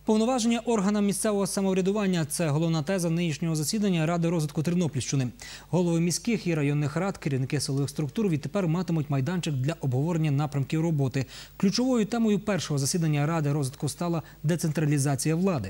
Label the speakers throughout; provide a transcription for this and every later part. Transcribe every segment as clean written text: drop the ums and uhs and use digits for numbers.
Speaker 1: Повноваження органам місцевого самоврядування – це головна теза нинішнього засідання Ради розвитку Тернопільщини. Голови міських і районних рад, керівники силових структур відтепер матимуть майданчик для обговорення напрямків роботи. Ключовою темою першого засідання Ради розвитку стала децентралізація влади.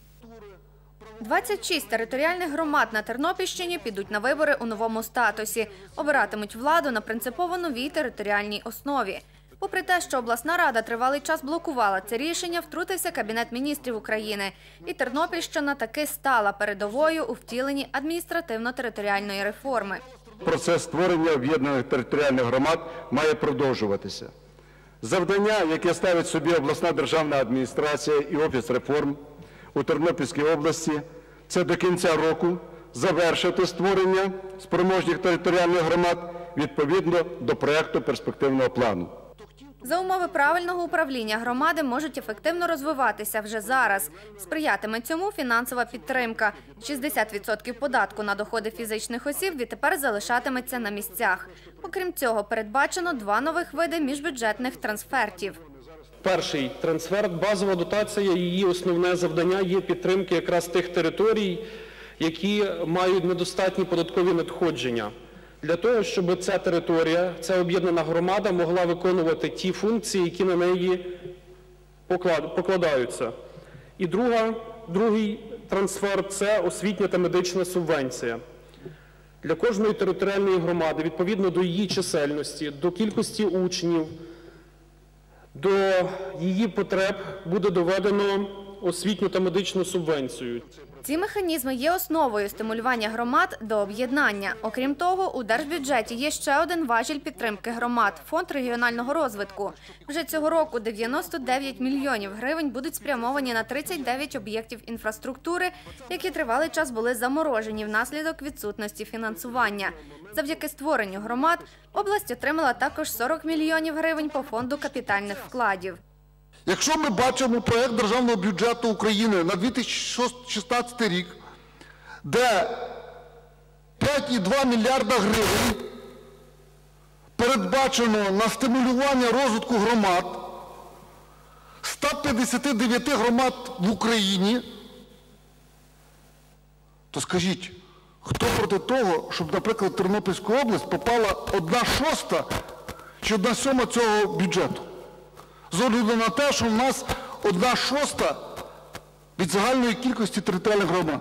Speaker 2: 26 територіальних громад на Тернопільщині підуть на вибори у новому статусі. Обиратимуть владу на принципово новій територіальній основі. Попри те, що обласна рада тривалий час блокувала це рішення, втрутився Кабінет міністрів України. І Тернопільщина таки стала передовою у втіленні адміністративно-територіальної реформи.
Speaker 3: Процес створення об'єднаних територіальних громад має продовжуватися. Завдання, яке ставить собі обласна державна адміністрація і Офіс реформ у Тернопільській області, це до кінця року завершити створення спроможних територіальних громад відповідно до проєкту перспективного плану.
Speaker 2: За умови правильного управління громади можуть ефективно розвиватися вже зараз. Сприятиме цьому фінансова підтримка. 60% податку на доходи фізичних осіб відтепер залишатиметься на місцях. Окрім цього, передбачено 2 нових види міжбюджетних трансфертів.
Speaker 4: Перший трансферт – базова дотація, її основне завдання є підтримки якраз тих територій, які мають недостатні податкові надходження. Для того, щоб ця територія, ця об'єднана громада могла виконувати ті функції, які на неї покладаються. І другий трансфер – це освітня та медична субвенція. Для кожної територіальної громади, відповідно до її чисельності, до кількості учнів, до її потреб буде доведено освітню та медичну субвенцію.
Speaker 2: Ці механізми є основою стимулювання громад до об'єднання. Окрім того, у держбюджеті є ще один важіль підтримки громад – Фонд регіонального розвитку. Вже цього року 99 мільйонів гривень будуть спрямовані на 39 об'єктів інфраструктури, які тривалий час були заморожені внаслідок відсутності фінансування. Завдяки створенню громад область отримала також 40 мільйонів гривень по фонду капітальних вкладів.
Speaker 5: Якщо ми бачимо проєкт Державного бюджету України на 2016 рік, де 5,2 мільярда гривень передбачено на стимулювання розвитку громад, 159 громад в Україні, то скажіть, хто проти того, щоб, наприклад, в Тернопільську область попала 1/6 чи 1/7 цього бюджету? З огляду на те, що в нас 1/6 від загальної кількості територіальних громад.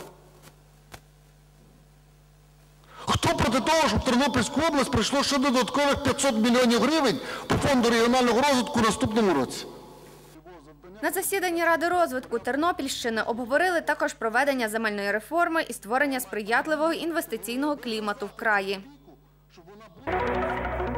Speaker 5: Хто проти того, щоб в Тернопільську область прийшло ще додаткових 500 мільйонів гривень по фонду регіонального розвитку в наступному році?
Speaker 2: На засіданні Ради розвитку Тернопільщини обговорили також проведення земельної реформи і створення сприятливого інвестиційного клімату в краї.